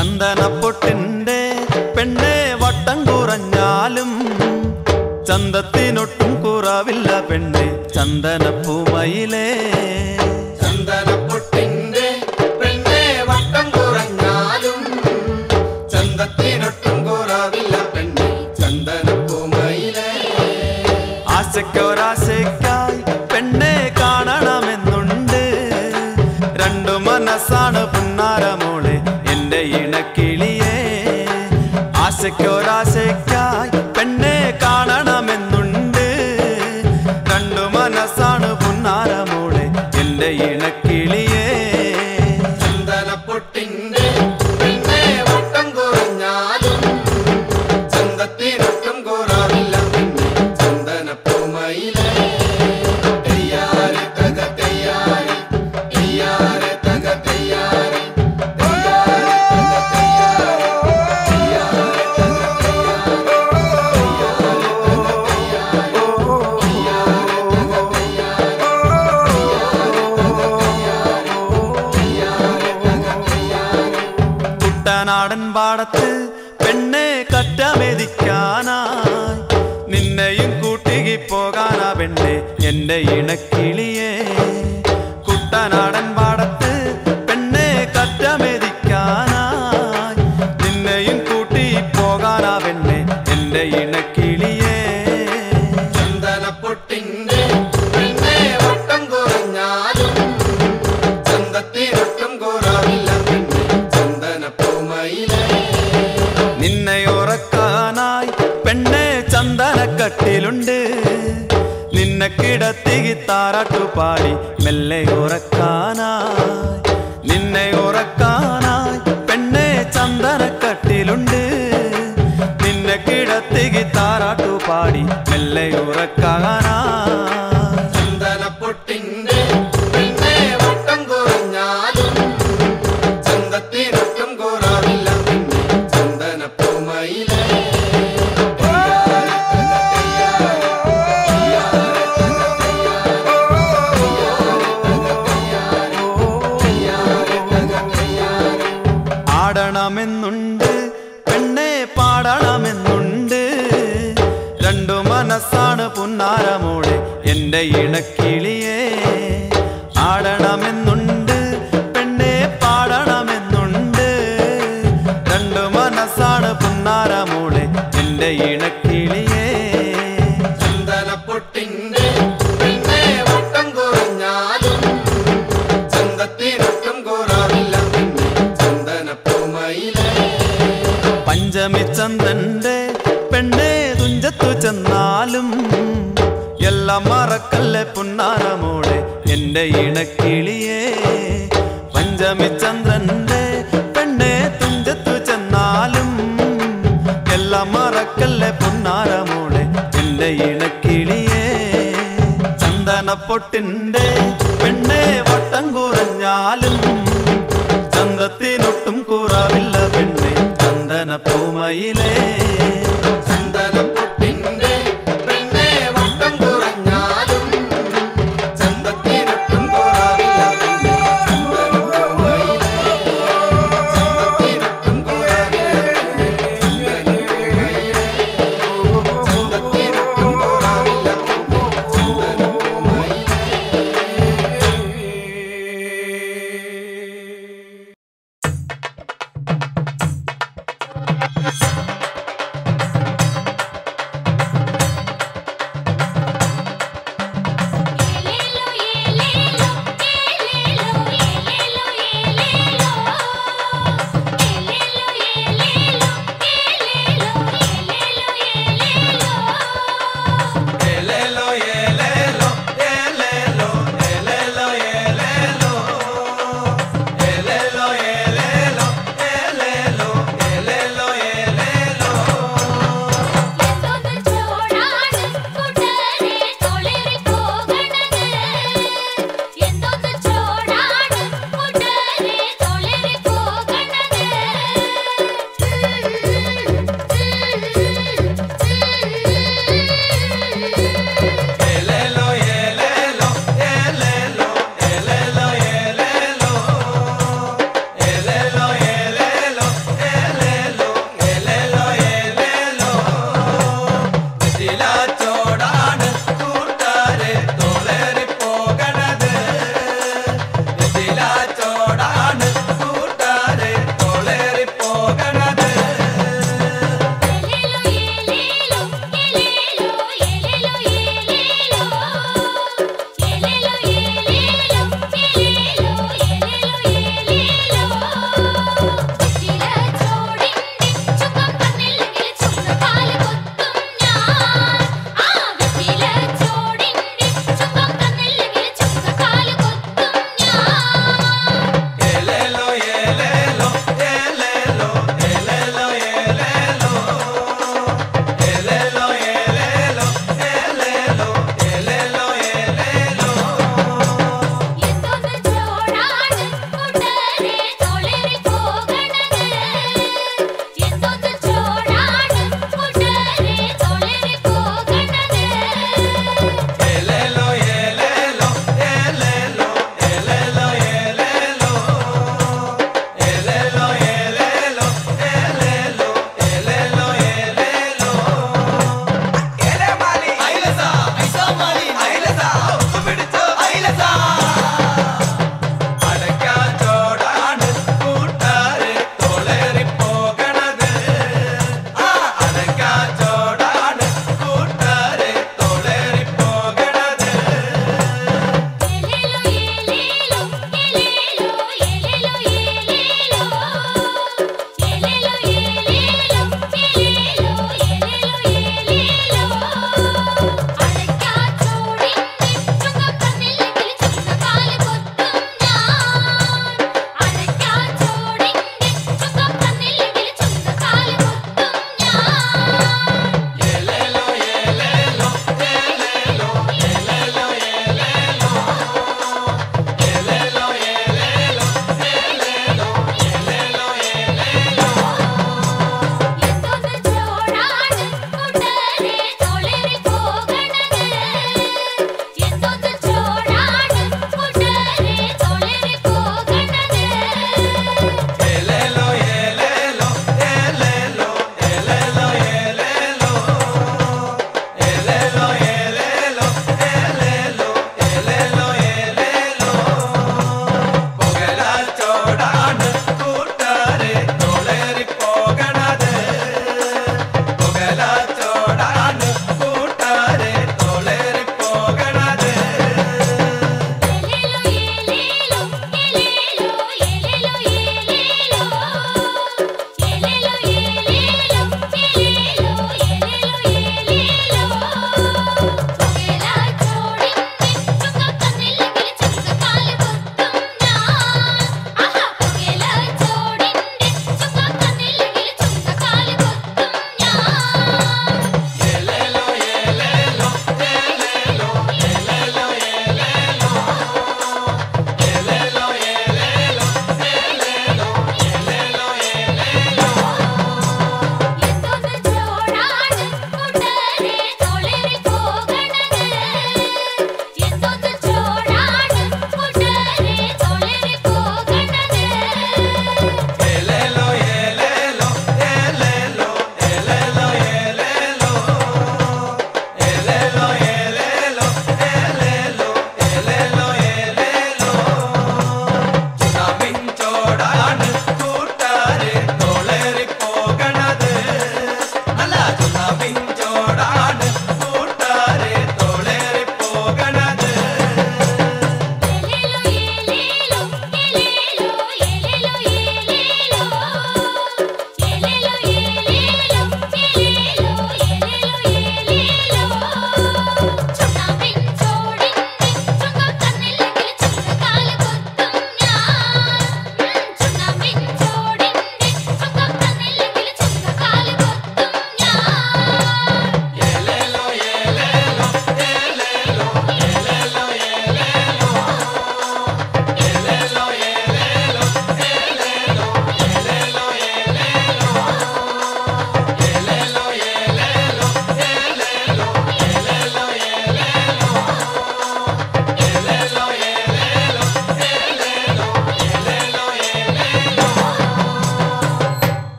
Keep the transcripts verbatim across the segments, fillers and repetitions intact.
ചന്ദനപ്പൊട്ടിന്റെ പെണ്ണെ വട്ടം കുറഞ്ഞാലും ചന്തത്തിനൊട്ടും കുറവില്ല പെണ്ണെ ചന്ദനപ്പൂമയിലേ. ചന്ദനപ്പൊട്ടിന്റെ പെണ്ണെ വട്ടം കുറഞ്ഞാലും ചന്തത്തിനൊട്ടും കുറവില്ല പെണ്ണെ ചന്ദനപ്പൂമയിലേ. ആശയ്ക്കൊരാശയ്ക്കായി പെണ്ണെ കാണണമെന്നുണ്ട്, രണ്ടു മനസ്സാണ് പുന്നാരമോളെ എന്റെ ഇണക്കിളിയേ. ആശയ്ക്കൊരാശയ്ക്കായി പെണ്ണെ കാണണമെന്നുണ്ട്, രണ്ടു മനസ്സാണ് പുന്നാരമോളെ എന്റെ ഇണക്കിളിയേ. ചന്ദനപ്പൊട്ടിന്റെ പെണ്ണെ വട്ടം കുറഞ്ഞാലും ചന്തത്തിനൊട്ടും കുറവില്ല പെണ്ണെ ചന്ദനപ്പൂമയിലേ. തെയ്യാറെ തക തെയ്യാറെ തെയ്യാറെ തക തെയ്യാറെ തെയ്യാറെ തക തെയ്യാറെ തെയ്യാറെ തക തെയ്യാറെ തെയ്യാറെ തക തെയ്യാറെ തെയ്യാറെ തക തെയ്യാറെ കുട്ടനാടൻ പാടത്ത് പെണ്ണെ കറ്റമെതിക്കാനായി നിന്നെയും കൂട്ടികി പോകാനാ പെണ്ണെ എന്റെ ഇണക്കിളിയേ. കുട്ടനാടൻ പാടത്ത് പെണ്ണെ കറ്റമെതിക്കാനായി നിന്നെയും കൂട്ടി പോകാനാ പെണ്ണെ എന്റെ ഇണക്കിളിയേ. ചന്ദനപ്പൊട്ടിന്റെ പെണ്ണെ വട്ടം കുറഞ്ഞാലും ചന്തത്തിനൊട്ടും കുറവില്ല പെണ്ണെ ചന്ദനപ്പൂമയിലേ. നിന്നെ ഉറക്കാനായി പെണ്ണെ ചന്ദനക്കട്ടിലുണ്ട്, നിന്നെ കിടത്തി താരാട്ടുപാടി മെല്ലെ ഉറക്കാനായി. നിന്നെ ഉറക്കാനായി പെണ്ണെ ചന്ദനക്കട്ടിലുണ്ട്, നിന്നെ കിടത്തി താരാട്ടുപാടി മെല്ലെ ഉറക്കാനായി. ചന്ദനപ്പൊട്ടിന്റെ പെണ്ണെ വട്ടം കുറഞ്ഞാലും ചന്തത്തിനൊട്ടും കുറവില്ല പെണ്ണെ ചന്ദനപ്പൂമയിലേ. ആടണമെന്നുണ്ട് പെണ്ണെ പാടണമെന്നുണ്ട്, രണ്ടു മനസ്സാണ് പുന്നാരമോളെ എന്റെ ഇണക്കിളിയേ. ആടണമെന്നുണ്ട് പെണ്ണെ പാടണമെന്നുണ്ട്, രണ്ടു മനസ്സാണ് പുന്നാരമോളെ എന്റെ ഇണക്കിളിയേ. ചന്ദനപ്പൊട്ടിന്റെ പെണ്ണെ വട്ടം കുറഞ്ഞാലും ചന്തത്തിനൊട്ടും കുറവില്ല പെണ്ണെ ചന്ദനപ്പൂമയിലേ. പഞ്ചമി ചന്ദന്റെ പെണ്ണെ തുഞ്ചത്തു ചെന്നാലും എല്ലാം മറക്കല്ലേ പുന്നാരമോളെ എന്റെ ഇണക്കിളിയേ. പഞ്ചമി ചന്ദ്രന്റെ പെണ്ണെ തുഞ്ചത്തു ചെന്നാലും എല്ലാം മറക്കല്ലേ പുന്നാരമോളെ എന്റെ ഇണക്കിളിയേ. ചന്ദനപ്പൊട്ടിന്റെ പെണ്ണെ വട്ടം കുറഞ്ഞാലും ചന്തത്തിനൊട്ടും കുറവില്ല പെണ്ണെ ചന്ദനപ്പൂമയിലേ. ചന്ദനപ്പൊട്ടിന്റെ പെണ്ണെ വട്ടം കുറഞ്ഞാലും ചന്തത്തിനൊട്ടും കുറവില്ല പെണ്ണെ ചന്ദനപ്പൂമയിലേ. ചന്തത്തിനൊട്ടും കുറവില്ല പെണ്ണെ ചന്ദനപ്പൂമയിലേ. ചന്തത്തിനൊട്ടും കുറവില്ല പെണ്ണെ ചന്ദനപ്പൂമയിലേ.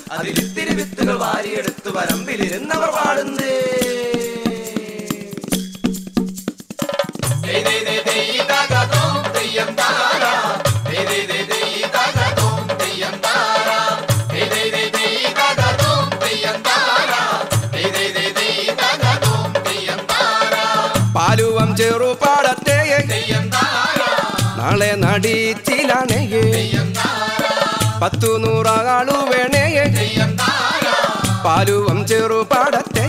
അതിലിത്തിരി വിത്തുകൾ വാരിയെടുത്ത് വരമ്പിലിരുന്നവർ പാടുന്നേ. പാലുവം ചെറുപാടത്തെ നാളെ നടിച്ചിലാണേ പത്തു നൂറാളു വേണേ പാലുവം ചെറുപാടത്തെ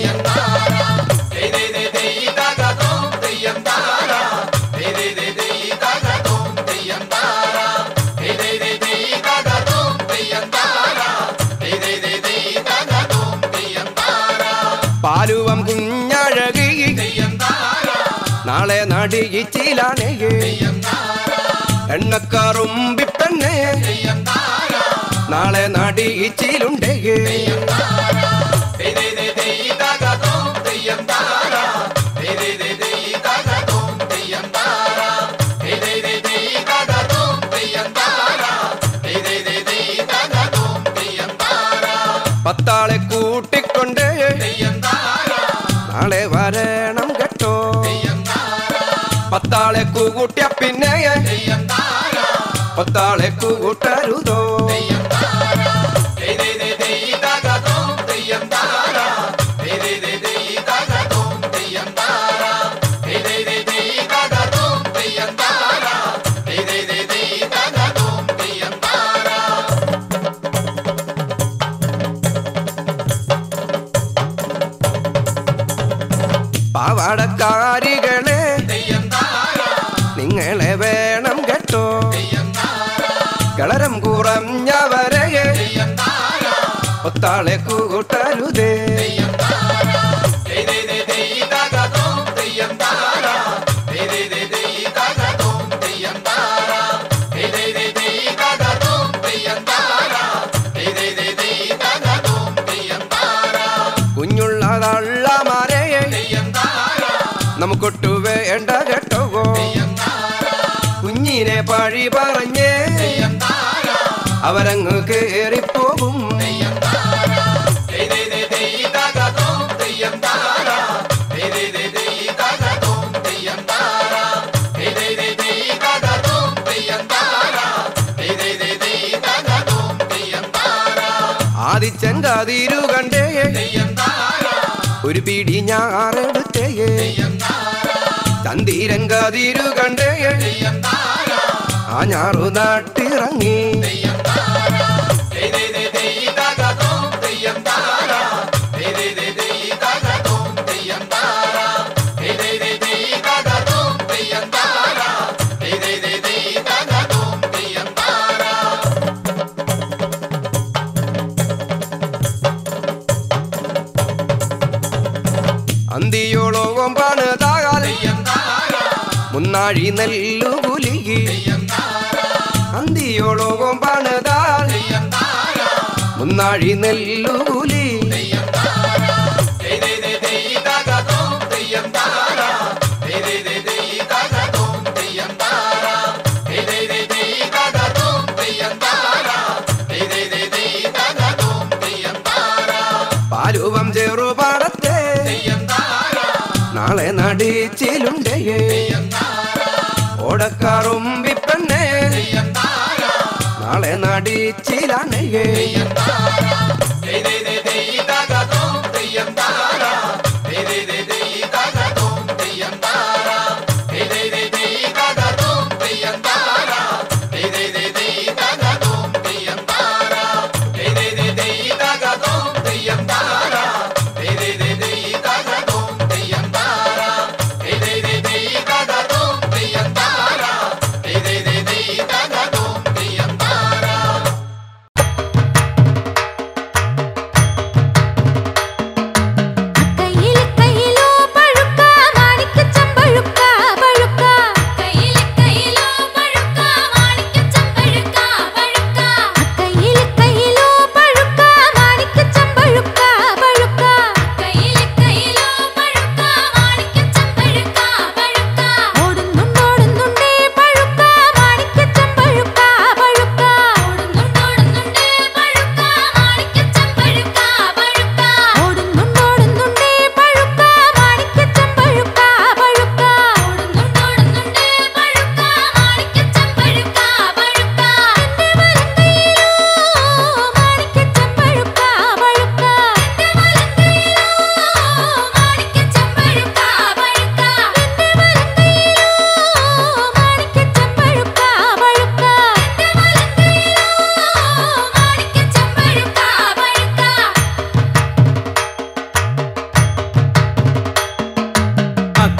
പാലുവം കുഞ്ഞഴകി നാളെ നടിച്ചിലാണേ എണ്ണക്കാറുമ്പിപ്പെണ്ണേ നാളെ നടിച്ചിലുണ്ടേ പത്താളെ കൂട്ടിക്കൊണ്ട് നാളെ വരണം കേട്ടോ പത്താളെ കൂട്ടിയ പിന്നെ പത്താളെ കൂട്ടരുതോ പാവാടക്കാരികളെ നിങ്ങളെ വേണം കേട്ടോ കളരം കുറഞ്ഞവരെ ഒത്താളെ കൂട്ടരുതേ കുഞ്ഞുള്ളതള്ളമാരെ നമുക്കൊട്ടു വേണ്ട കേട്ടോ കുഞ്ഞിനെ പഴി പറഞ്ഞേ അവരങ്ങ് കേറിപ്പോകും ആദിച്ചങ്കാതിരു കണ്ടേ ഒരു പിടി ഞാറെടുത്തേ ചന്തിരങ്കാതിരു കണ്ടേ ആ ഞാറു നാട്ടിറങ്ങി അന്തിയോളോകം പണിതാൽ മുന്നാഴി നെല്ലുകുലുകി അന്തിയോളോകം പണിതാൽ മുന്നാഴി നെല്ലുകുലി പാലുവം ചെറുപാടത്തെ നാളെ നടിച്ചിലുണ്ടേ ഓടക്കാറുമ്പിപ്പെണ്ണേ നാളെ നടിച്ചിലാണേ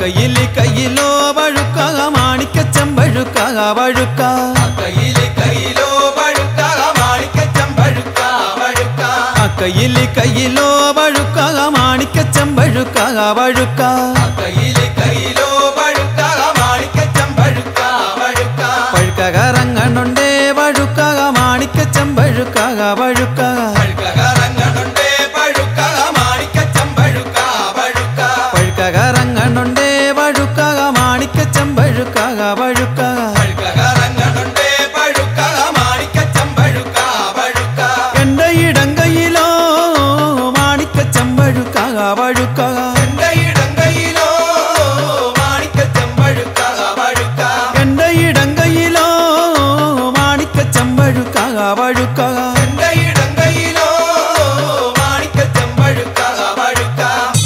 കയ്യില് കയ്യിലോ വഴുക്ക മാണിക്കച്ചമ്പഴുക്ക വഴുക്ക കയ്യില് കയ്യിലോ വഴുക്ക മാണിക്കച്ചമ്പഴുക്ക വഴുക്ക കയ്യില് കയ്യിലോ വഴുക്ക മാണിക്കച്ചമ്പഴുക്ക വഴുക്ക കയ്യില് കയ്യിലോ വഴുക്ക മാണിക്കച്ചമ്പഴുക്ക വഴുക്ക പഴുക്ക കറങ്ങണുണ്ടേ വഴുക്ക മാണിക്കച്ചമ്പഴുക്ക വഴുക്ക കറങ്ങണുണ്ടേ പഴുക്ക മാണിക്കച്ചമ്പഴുക്ക വഴുക്ക പഴുക്ക കറങ്ങണുണ്ടേ വഴുക്ക മാണിക്കച്ചമ്പഴുക്ക വഴുക്ക കറങ്ങണുണ്ടേ പഴുക്ക മാണിക്കച്ചമ്പഴുക്ക വഴുക്ക എന്റെ ഇടം കയ്യിലോ മാണിക്കച്ചമ്പഴുക്ക വഴുക്ക എന്റെ ഇടം കയ്യിലോ മാണിക്കച്ചമ്പഴുക്ക വഴുക്ക എന്റെ ഇടം കയ്യിലോ മാണിക്കച്ചമ്പഴുക്ക വഴുക്ക എന്റെ ഇടം കയ്യിലോ മാണിക്കച്ചമ്പഴുക്ക വഴുക്ക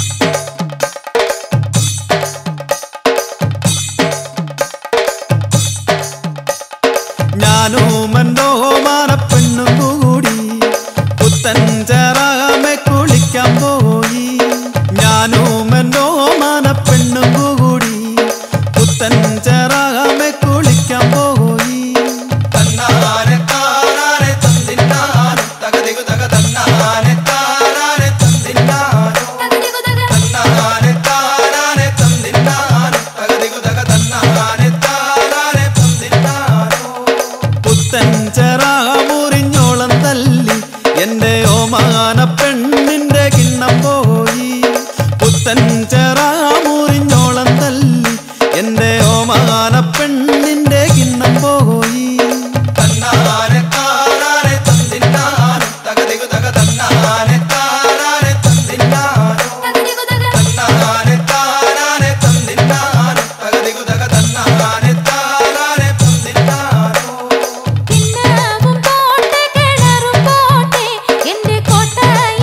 ഞാനും എന്തോ മാനപ്പെണ്ണും കൂടി പുത്തഞ്ചറാമെ കുളിക്കാൻ പോയി ഞാനും എന്തോ മാനപ്പെണ്ണും കൂടി പുത്തഞ്ചറാമെ കുളിക്കാൻ പോയി തന്നാനെ താനാനെ തന്നിന്നാനോ തകതികു തക തന്നാനെ താനാനെ തന്നിന്നാനോ തന്നാനെ താനാനെ തന്നിന്നാനോ തകതികു തക തന്നാനെ താനാനെ തന്നിന്നാനോ പുത്തഞ്ചറാ മുറിഞ്ഞോളം തല്ലി എന്റെ ഓമാന പെണ്ണിന്റെ കിണ്ണം പോയി പുത്തഞ്ചറാ മുറിഞ്ഞോളം തല്ലി എന്റെ ഓമാന പെണ്ണിന്റെ കിണ്ണം പോയി തന്നാനെ താനാനെ തന്നിന്നാനോ തകതികു തക തന്നാനെ താനാനെ തന്നിന്നാനോ തന്നാനെ താനാനെ തന്നിന്നാനോ തകതികു തക തന്നാനെ താനാനെ തന്നിന്നാനോ കിണ്ണവും പോട്ടെ കിണറും പോട്ടെ എന്റെ കോട്ടയിൽ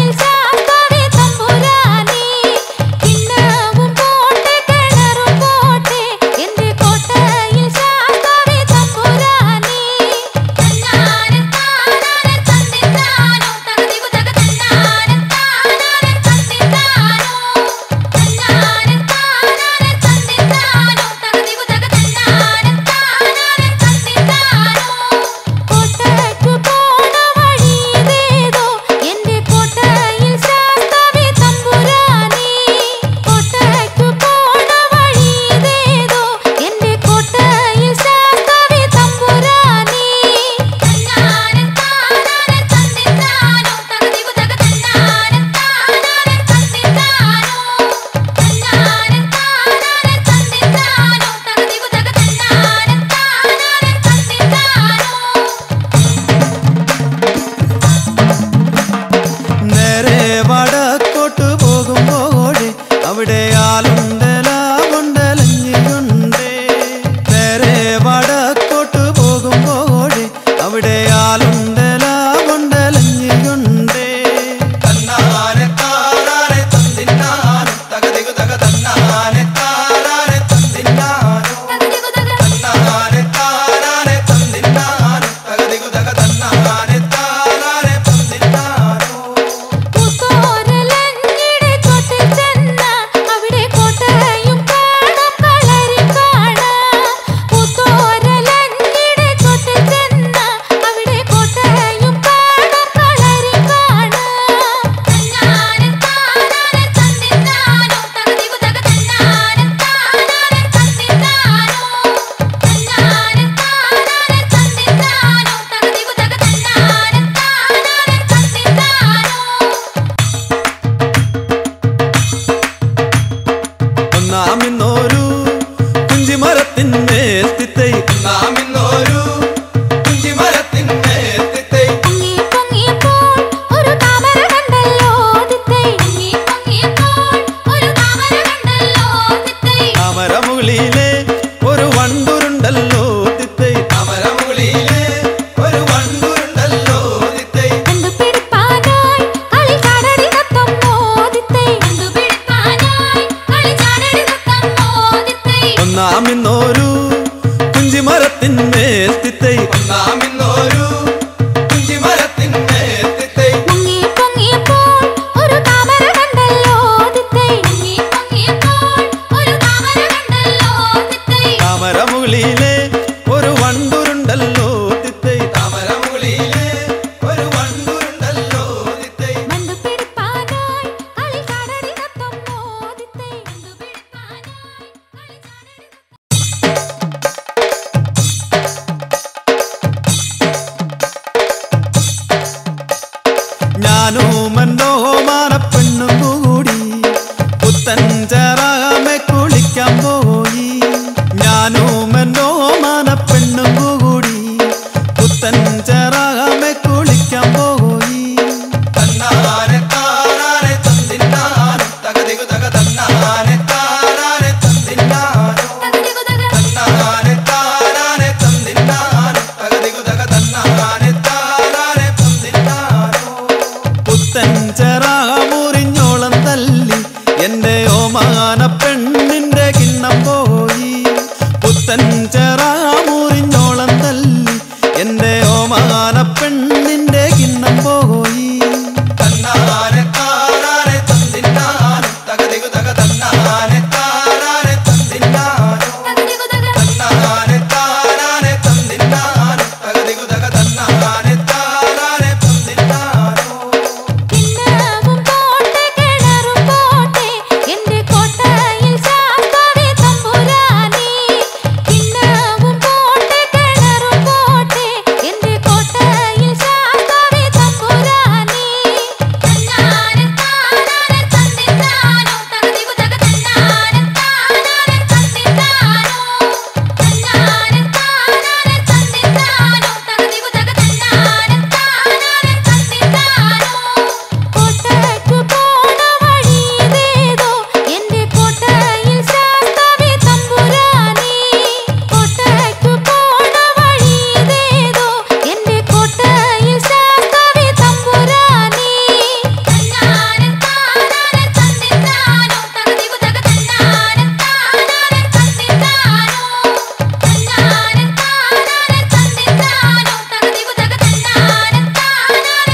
ഞാനും എന്തോ മാനപ്പെണ്ണും കൂടി പുത്തൻ ചെറാമെ കുളിക്കാൻ പോയി. ഞാനും എന്തോ മാനപ്പെണ്ണും കൂടി പുത്തൻ ചെറാമെ കുളിക്കാൻ പോയി. തന്നാനെ താനാനെ തന്നിന്നാനോ തകതികു തക തന്നാനെ താനാനെ തന്നിന്നാനോ തന്നാനെ താനാനെ തന്നിന്നാനോ തകതികു തക തന്നാനെ താനാനെ തന്നിന്നാനോ. പുത്തൻ ചെറാ മുറിഞ്ഞോളം തല്ലി എന്റെ ഓമാന പെണ്ണിന്റെ കിണ്ണം പോയി. പുത്തൻ ചെറാ മുറിഞ്ഞോളം തല്ലി എന്റെ ഓമാന പെണ്ണിന്റെ കിണ്ണം പോയി. തന്നാനെ താനാനെ തന്നിന്നാനോ തകതികു തക തന്നാനെ താനാനെ തന്നിന്നാനോ തന്നാനെ താനാനെ തന്നിന്നാനോ തകതികു തക തന്നാനെ താനാനെ തന്നിന്നാനോ. കിണ്ണവും പോട്ടെ കിണറും പോട്ടെ എന്റെ കോട്ടയിൽ ശാസ്താവേ തമ്പുരാനേ. കിണ്ണവും പോട്ടെ കിണറും പോട്ടെ എന്റെ കോട്ടയിൽ ശാസ്താവേ തമ്പുരാനേ. തന്നാനെ താനാനെ തന്നിന്നാനോ തകതികു തക തന്നാനെ താനാനെ തന്നിന്നാനോ തന്നാനെ താനാനെ തന്നിന്നാനോ തകതികു തക തന്നാനെ താനാനെ തന്നിന്നാനോ. കോട്ടയ്ക്കു പോണ വഴിയിതേതോ എന്റെ കോട്ടയിൽ ശാസ്താവേ തമ്പുരാനേ. കോട്ടയ്ക്കു പോണ വഴിയിതേതോ എന്റെ കോട്ടയിൽ ശാസ്താവേ തമ്പുരാനേ. തന്നാനെ താനാനെ തന്നിന്നാനോ തകതികു തക തന്നാനെ താനാനെ തന്നിന്നാനോ തന്നാനെ താനാനെ തന്നിന്നാനോ തകതികു തക തന്നാനെ താനാനെ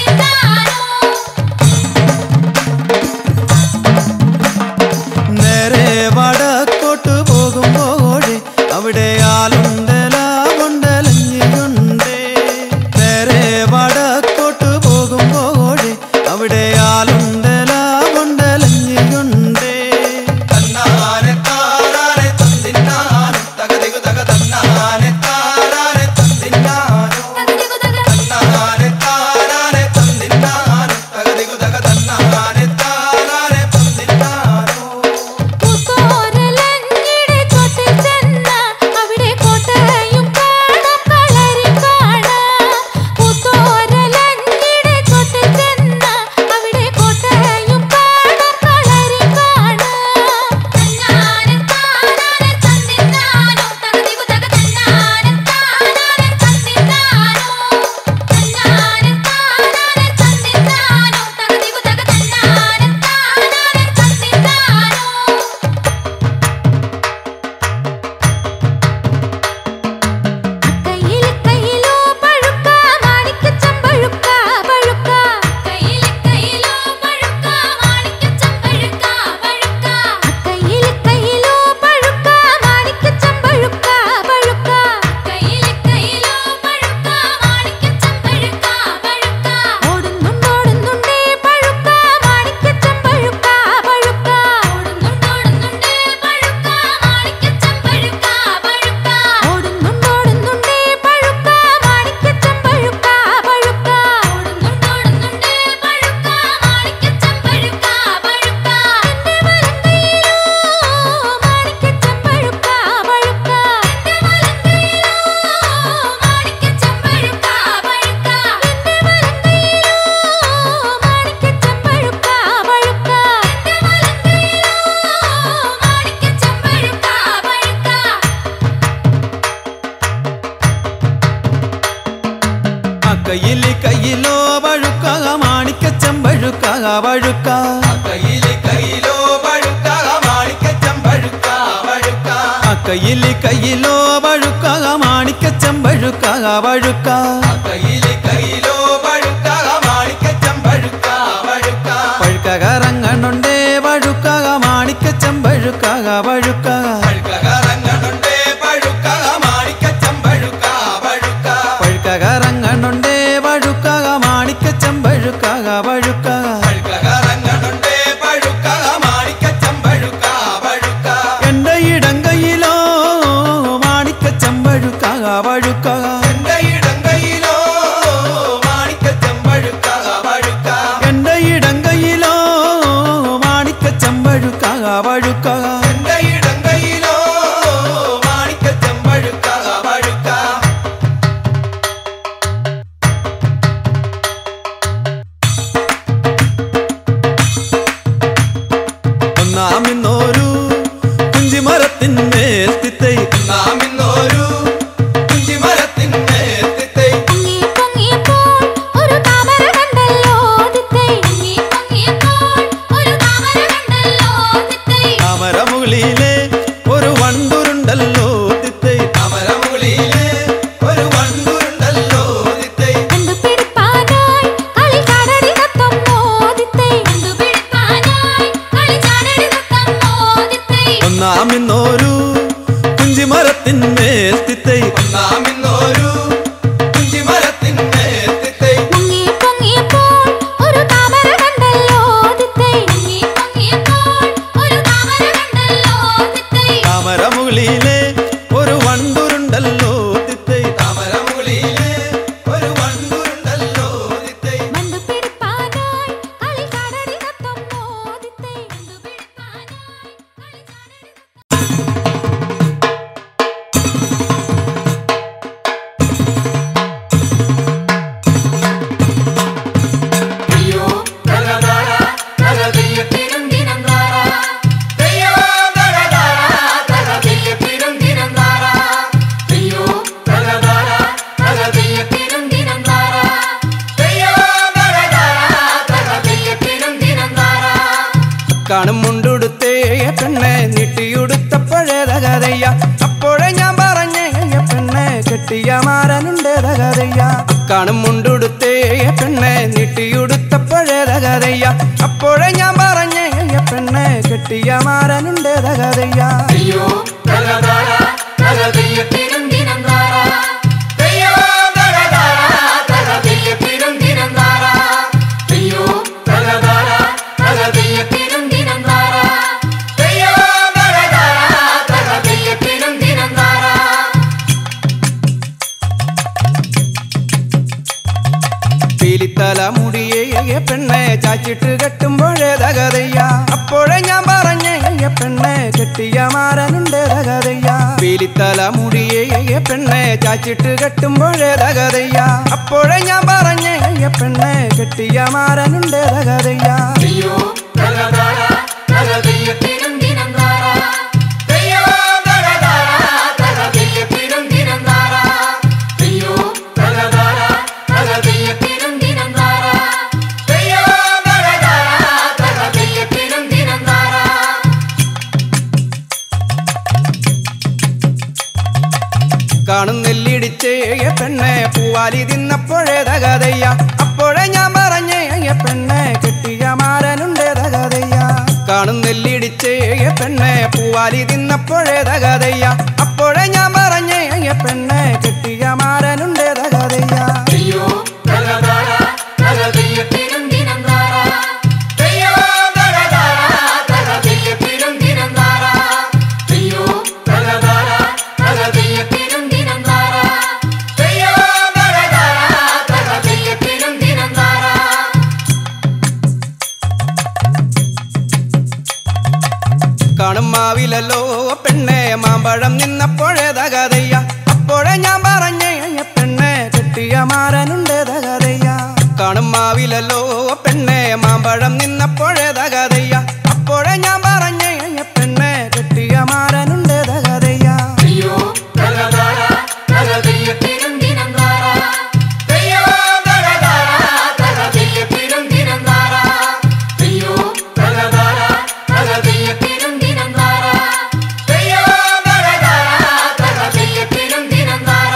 തന്നിന്നാനോ. നേരെ വടക്കോട്ട് പോകുമ്പോഴേ അവിടെ ആലുണ്ടല കൊണ്ടലഞ്ഞിയുണ്ടേ. നേരെ വടക്കോട്ട് പോകുമ്പോഴേ അവിടെ ആലുണ്ടല കൊണ്ടലഞ്ഞിയുണ്ടേ. തന്നാനെ താനാനെ തന്നിന്നാനോ തകതികു തക തന്നാനെ താനാനെ തന്നിന്നാനോ തകതികു തക തന്നാനെ താനാനെ തന്നിന്നാനോ തകതികു തക തന്നാനെ താനാനെ തന്നിന്നാനോ. പൂത്തോരലഞ്ഞിടെ ചോട്ടിൽ ചെന്ന അവിടെ കോട്ടയും കാണാം കളരി കാണാം. പൂത്തോരലഞ്ഞിടെ ചോട്ടിൽ ചെന്ന അവിടെ കോട്ടയും കാണാം കളരി കാണാം. തന്നാനെ താനാനെ തന്നിന്നാനോ തകതികു തക തന്നാനെ താനാനെ തന്നിന്നാനോ തന്നാനെ താനാനെ തന്നിന്നാനോ തകതികു തക തന്നാനെ താനാനെ തന്നിന്നാനോ. കയ്യിൽ കയ്യിലോ പഴുക്ക മാണിക്കച്ചമ്പഴുക്ക പഴുക്ക കയ്യിൽ കയ്യിലോ പഴുക്ക മാണിക്കച്ചമ്പഴുക്ക പഴുക്ക കയ്യിൽ കയ്യിലോ പഴുക്ക മാണിക്കച്ചമ്പഴുക്ക പഴുക്ക കയ്യിൽ കയ്യിലോ പഴുക്ക മാണിക്കച്ചമ്പഴുക്ക പഴുക്ക ഓടുന്നുണ്ടോടുന്നുണ്ടേ പഴുക്ക മാണിക്കച്ചമ്പഴുക്ക പഴുക്ക ഓടുന്നുണ്ടോടുന്നുണ്ടേ പഴുക്ക മാണിക്കച്ചമ്പഴുക്ക പഴുക്ക ഓടുന്നുണ്ടോടുന്നുണ്ടേ പഴുക്ക മാണിക്കച്ചമ്പഴുക്ക പഴുക്ക ഓടുന്നുണ്ടോടുന്നുണ്ടേ പഴുക്ക മാണിക്കച്ചമ്പഴുക്ക പഴുക്ക എന്റെ വലങ്കയിലോ മാണിക്കച്ചമ്പഴുക്ക പഴുക്ക എന്റെ വലങ്കയിലോ മാണിക്കച്ചമ്പഴുക്ക പഴുക്ക എന്റെ വലങ്കയിലോ മാണിക്കച്ചമ്പഴുക്ക പഴുക്ക എന്റെ വലങ്കയിലോ മാണിക്കച്ചമ്പഴുക്ക പഴുക്ക കയ്യില് കയ്യിലോ വഴുക്ക മാണിക്കച്ചമ്പഴുക്ക വഴുക്ക കയ്യിലെ കയ്യിലോ പഴുക്ക മാണിക്കച്ചമ്പഴുക്ക പഴുക്ക പഴുക്ക കറങ്ങണുണ്ടേ വഴുക്ക മാണിക്കച്ചമ്പഴുക്ക വഴുക്ക പഴുക്ക കറങ്ങണുണ്ടേ പഴുക്ക മാണിക്കച്ചമ്പഴുക്ക പഴുക്ക പഴുക്ക കറങ്ങണുണ്ടേ വഴുക്ക മാണിക്കച്ചമ്പഴുക്ക വഴുക്ക പഴുക്ക കറങ്ങണുണ്ടേ പഴുക്ക മാണിക്കച്ചമ്പഴുക്ക പഴുക്ക എന്റെ ഇടം കയ്യിലോ മാണിക്കച്ചമ്പഴുക്ക വഴുക്ക എന്റെ ഇടം കയ്യിലോ മാണിക്കച്ചമ്പഴുക്ക പഴുക്ക കാണും മുണ്ടുടുത്തേ പെണ്ണെ നീട്ടിയുടുത്തപ്പോഴേ തകതയ്യ അപ്പോഴേ ഞാൻ പറഞ്ഞേ പെണ്ണെ കെട്ടിയ മാരനുണ്ട് തകതയ്യ കാണും മുണ്ടുടുത്തേ പെണ്ണെ നീട്ടിയുടുത്തപ്പോഴേ തകതയ്യ അപ്പോഴേ ഞാൻ പറഞ്ഞേ പെണ്ണെ കെട്ടിയ മാരനുണ്ട് തകതയ്യ അയ്യോ തകതാര തകതയ്യത്തിനും ദിനം താര അയ്യോ തകതാര തകതയ്യത്തിനും ദിനം താര അയ്യോ തകതാര തകതയ്യത്തിനും ദിനം താര അയ്യോ തകതാര തകതയ്യത്തിനും ദിനം താര പീലിത്തല മുടിയേ പെണ്ണെ ചാച്ചിട്ട് കെട്ടുമ്പോഴേ തകതയ്യ അപ്പോഴേ ഞാൻ പറഞ്ഞേ പെണ്ണെ കെട്ടിയ മാരനുണ്ട് തകതയ്യ പീലിത്തല മുടിയേ പെണ്ണെ ചാച്ചിട്ട് കെട്ടുമ്പോഴേ തകതയ്യ അപ്പോഴേ ഞാൻ പറഞ്ഞേ പെണ്ണെ കെട്ടിയ മാരനുണ്ട് തകതയ്യ അയ്യോ തകതാര തകതയ്യത്തിനും ദിനം താര അയ്യോ തകതാര തകതയ്യത്തിനും ദിനം താര അയ്യോ തകതാര തകതയ്യത്തിനും ദിനം താര അയ്യോ തകതാര തകതയ്യത്തിനും ദിനം താര കാണും നെല്ലിടിച്ചേ പെണ്ണെ പൂവാലി തിന്നപ്പോഴേ തകതയ്യ അപ്പോഴേ ഞാൻ പറഞ്ഞേ പെണ്ണെ കെട്ടിയ മാരനുണ്ട് തകതയ്യ കാണും നെല്ലിടിച്ചേ പെണ്ണെ പൂവാലി തിന്നപ്പോഴേ തകതയ്യ അപ്പോഴേ ഞാൻ പറഞ്ഞേ പെണ്ണെ കെട്ടിയ മാരനുണ്ട് തകതയ്യ അയ്യോ തകതാര തകതയ്യത്തിനും ദിനം താര അയ്യോ തകതാര തകതയ്യത്തിനും ദിനം താര അയ്യോ തകതാര തകതയ്യത്തിനും ദിനം താര അയ്യോ തകതാര തകതയ്യത്തിനും ദിനം താര കാണും മാവിലല്ലോ പെണ്ണെ മാമ്പഴം നിന്നപ്പോഴേ തകതയ്യ അപ്പോഴേ ഞാൻ പറഞ്ഞേ പെണ്ണെ കെട്ടിയ മാരനുണ്ട് തകതയ്യ കാണും മാവിലല്ലോ പെണ്ണെ മാമ്പഴം നിന്നപ്പോഴേ തകതയ്യ അപ്പോഴേ ഞാൻ പറഞ്ഞേ പെണ്ണെ കെട്ടിയ മാരനുണ്ട് തകതയ്യ അയ്യോ തകതാര തകതയ്യത്തിനും ദിനം താര അയ്യോ തകതാര തകതയ്യത്തിനും ദിനം താര അയ്യോ തകതാര തകതയ്യത്തിനും ദിനം താര അയ്യോ തകതാര തകതയ്യത്തിനും ദിനം താര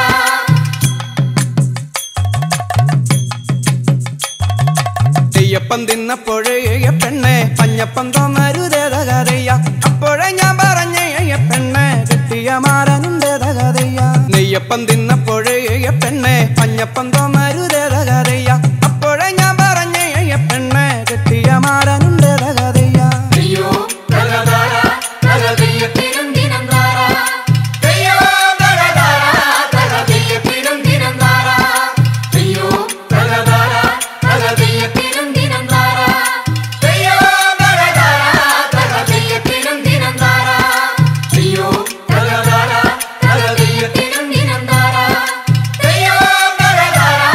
നെയ്യപ്പം തിന്നപ്പോഴേ പെണ്ണെ പഞ്ഞപ്പം തോന്നരുതേ തകതയ്യ അപ്പോഴേ ഞാൻ പറഞ്ഞേ പെണ്ണെ കെട്ടിയ മാരനുണ്ട് തകതയ്യ നെയ്യപ്പം തിന്നപ്പോഴേ പെണ്ണെ പഞ്ഞപ്പം തോന്നരുതേ തകതയ്യ അപ്പോഴേ ഞാൻ പറഞ്ഞേ പെണ്ണെ കെട്ടിയ മാരനുണ്ട് തകതയ്യ അയ്യോ തകതാര തകതയ്യത്തിനും ദിനം താര അയ്യോ തകതാര തകതയ്യത്തിനും ദിനം താര അയ്യോ തകതാര തകതയ്യത്തിനും ദിനം താര അയ്യോ തകതാര തകതയ്യത്തിനും ദിനം താര അയ്യോ തകതാര തകതയ്യത്തിനും ദിനം താര അയ്യോ തകതാര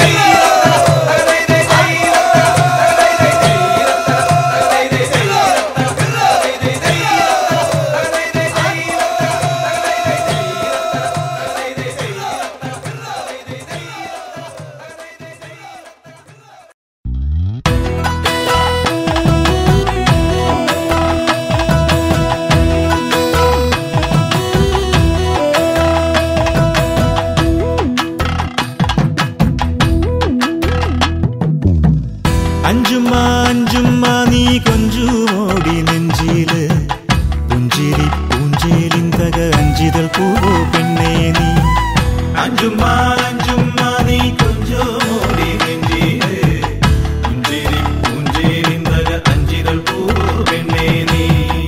അഞ്ചുമ്മ അഞ്ചുമ്മ നീ കൊഞ്ചുമോടി നെഞ്ചില് പുഞ്ചിരി പൂഞ്ചേലിന്തക അഞ്ചിതൾ പൂവോ പെണ്ണേ നീ അഞ്ചുമ്മ അഞ്ചുമ്മ നീ കൊഞ്ചുമോടി നെഞ്ചില് പുഞ്ചിരി പൂഞ്ചേലിന്തക അഞ്ചിതൾ പൂവോ പെണ്ണേ നീ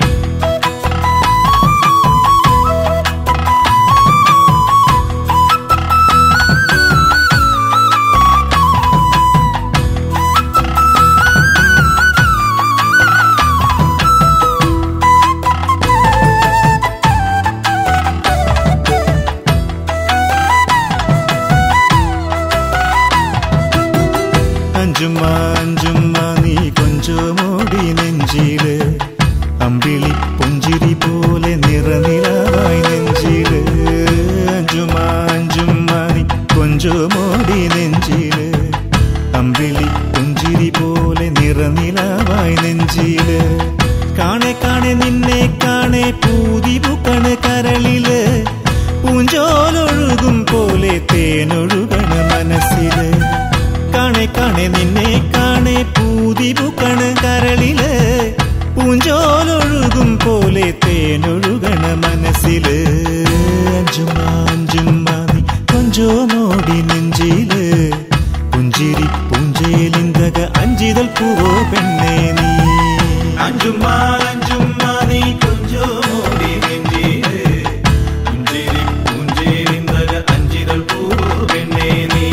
അമ്പിളി പുഞ്ചിരി പോലെ നിറനിലാവായി നെഞ്ചില് അഞ്ചുമാ അഞ്ചുമാ നീ കൊഞ്ചുമോടി നെഞ്ചില് അമ്പിളി പുഞ്ചിരി പോലെ നിറനിലാവായി നെഞ്ചില് കാണെ കാണെ നിന്നെ കാണെ പൂതി പൂക്കണ് കരളില് പൂഞ്ചോലൊഴുകും പോലെ തേനൊഴുകണ മനസ്സില് കാണെ കാണെ നിന്നെ കാണെ പൂതി പൂക്കണ് കരളില് പൂഞ്ചോലൊഴുകും പോലെ തേനൊഴുകണ മനസ്സില് അഞ്ചുമാ അഞ്ചുമാ നീ കൊഞ്ചോമോടി നെഞ്ചില് പുഞ്ചിരി പൂഞ്ചേലിന്തക അഞ്ചിതൽ പൂവോ പെണ്ണേ നീ അഞ്ചുമാ അഞ്ചുമാ നീ കൊഞ്ചോമോടി നെഞ്ചില് പുഞ്ചിരി പൂഞ്ചേലിന്തക അഞ്ചിതൽ പൂവോ പെണ്ണേ നീ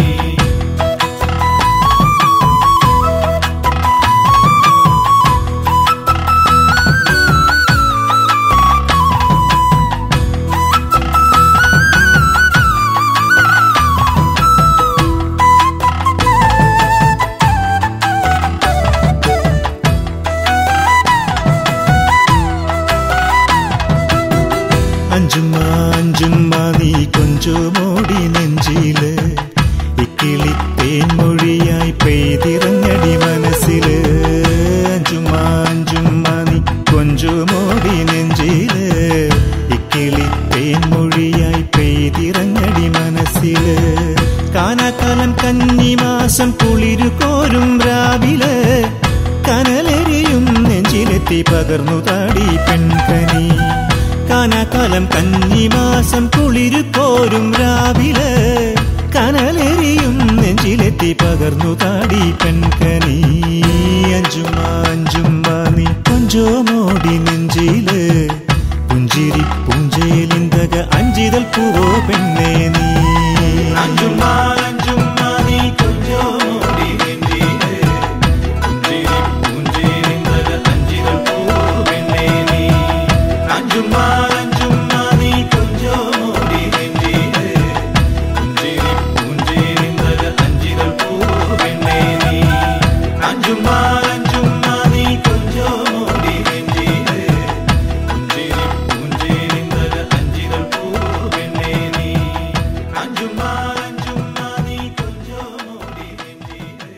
അഞ്ചുമാ അഞ്ചുമാ നീ കൊഞ്ചുമോടി നെഞ്ചില് ഇക്കിളി തേൻമൊഴിയായി പെയ്തിറങ്ങടി മനസ്സില് അഞ്ചുമാ അഞ്ചുമാ നീ കൊഞ്ചുമോടി നെഞ്ചില് ഇക്കിളി തേൻമൊഴിയായി പെയ്തിറങ്ങടി മനസ്സില് കാനാക്കാലം കന്നിമാസം കുളിരു കോരും രാവിലെ കനലെരിയും നെഞ്ചിലെത്തി പകർന്നു താടി പെൺകനി കാനാക്കാലം കന്നിമാസം കുളിരു കോരും രാവിലെ കനലെരിയും നെഞ്ചിലെത്തി പകർന്നു താടി പെൺകനി അഞ്ചുമാ അഞ്ചുമാ നീ കൊഞ്ചോമോടി നെഞ്ചില് പുഞ്ചിരി പൂഞ്ചേലിന്തക അഞ്ചിതൽ പൂവോ പെണ്ണേ നീ അഞ്ചുമാ അഞ്ചുമാ നീ കൊഞ്ചോമോടി നെഞ്ചില് പുഞ്ചിരി പൂഞ്ചേലിന്തക അഞ്ചിതൽ പൂവോ പെണ്ണേ നീ അഞ്ചുമാ അഞ്ചുമാ നീ കൊഞ്ചോമോടി നെഞ്ചില് പുഞ്ചിരി പൂഞ്ചേലിന്തക അഞ്ചിതൽ പൂവോ പെണ്ണേ നീ അഞ്ചുമാ അഞ്ചുമാ നീ കൊഞ്ചോമോടി നെഞ്ചില് പുഞ്ചിരി പൂഞ്ചേലിന്തക അഞ്ചിതൽ പൂവോ പെണ്ണേ നീ അഞ്ചുമാ അഞ്ചുമാ നീ കൊഞ്ചോമോടി നെഞ്ചില്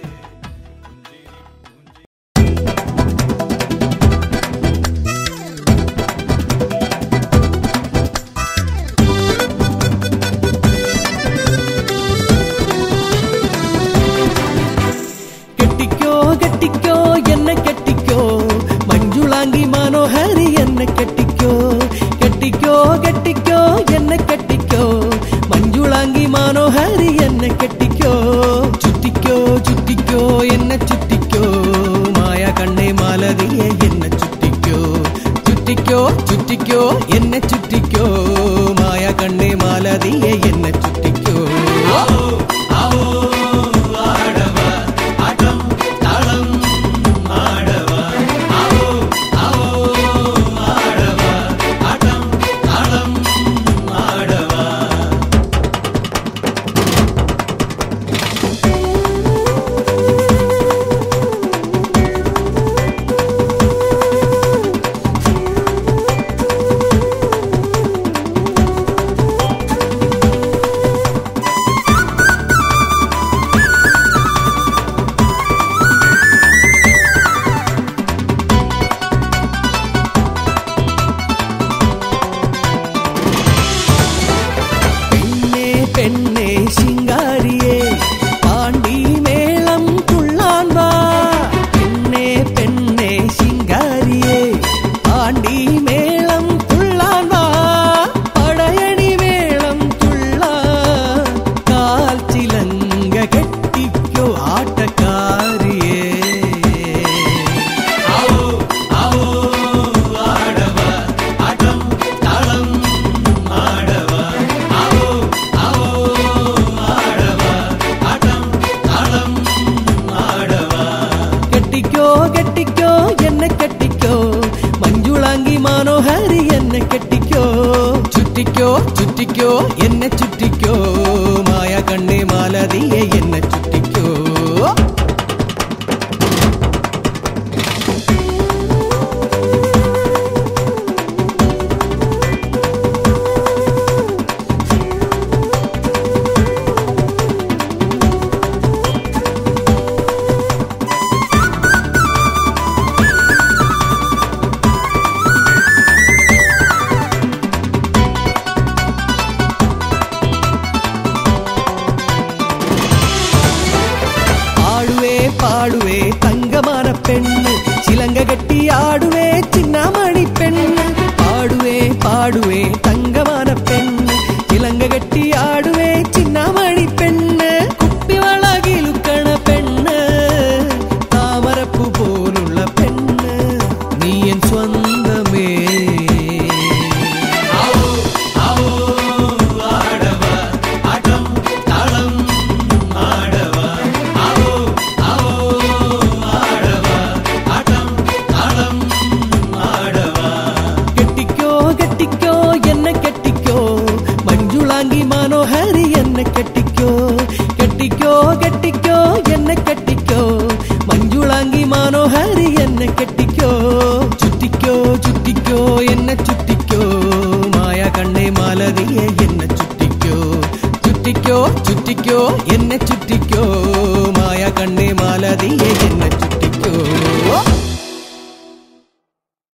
കെട്ടിക്കോ കെട്ടിക്കോ എന്നെ കെട്ടിക്കോ മഞ്ജുളാങ്കി മനോഹരി എന്നെ കെട്ടിക്കോ കെട്ടിക്കോ കെട്ടിക്കോ എന്നെ കെട്ടിക്കോ മഞ്ജുളാങ്കി മനോഹരി എന്നെ കെട്ടിക്കോ ചുറ്റിക്കോ ചുറ്റിക്കോ എന്നെ ചുറ്റിക്കോ മായ കണ്ണേ മാലതിയെ എന്നെ ചുറ്റിക്കോ ചുറ്റിക്കോ ചുറ്റിക്കോ എന്നെ ചുറ്റിക്കോ മായ കണ്ണേ മാലതിയെ എന്നെ ചുറ്റിക്കോ പെണ്ണേ ശിങ്കാരിയേ പാണ്ടി മേളം തുള്ളാൻ വാ പെണ്ണേ പെണ്ണേ ശിങ്കാരിയേ പാണ്ടി മേളം തുള്ളാൻ വാ പടയണി മേളം തുള്ളാൻ കാൽ ചിലങ്ക കെട്ടിക്കോ ആട്ടക്കാരിയേ കെട്ടിക്കോ കെട്ടിക്കോ എന്നെ കെട്ടിക്കോ മഞ്ജുളാങ്കി മനോഹരി എന്നെ കെട്ടിക്കോ ചുറ്റിക്കോ ചുറ്റിക്കോ എന്നെ ചുറ്റിക്കോ മായ കണ്ണേ മാലതിയെ എന്നെ ചുറ്റിക്കോ പാടുവേ തങ്കമാന പെണ്ണ് ചിലങ്ക കെട്ടിയാടുവേ ചിന്നാമണി പെണ്ണ് കുപ്പിവളകിലുക്കണ പെണ്ണ് താമരപ്പൂ പോലുള്ള പെണ്ണ് നീ എൻ സ്വന്തം